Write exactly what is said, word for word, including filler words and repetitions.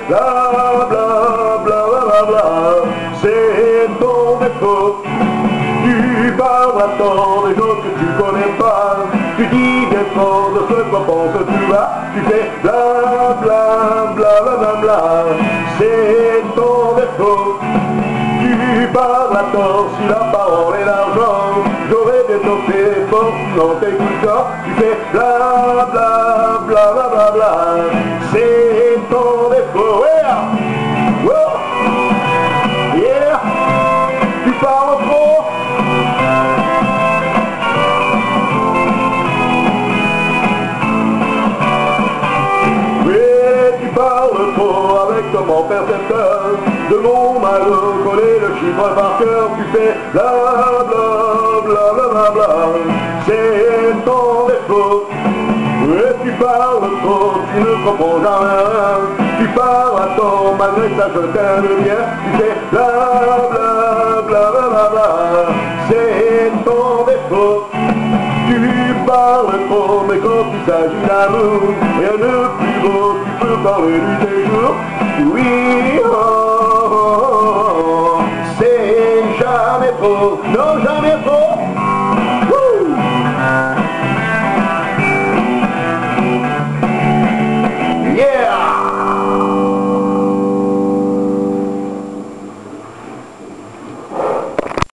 bla bla bla bla bla, c'est ton défaut. Tu parles à tort des choses que tu connais pas. Tu dis des fort de ce qu'on pense tu vas. Tu fais bla bla bla bla bla bla, c'est ton défaut. Tu parles à tort si la parole est l'argent. J'aurais bien ton téléphone, non t'écoutes pas. Tu fais bla bla bla bla bla bla, c'est ton défaut. Yeah, oh. Yeah. Tu parles trop. Avec ton bon percepteur de mon malheur, coller le chiffre par cœur, tu fais bla bla bla bla bla bla, c'est ton défaut. Et tu parles trop, tu ne comprends jamais. Tu parles à tort, malgré ça je t'aime bien. Tu fais bla bla bla bla bla bla, c'est ton défaut. Tu parles trop, mais quand il s'agit d'amour, rien de plus beau, tu peux parler du séjour. Oui, oh, oh, oh, c'est jamais faux, non jamais faux.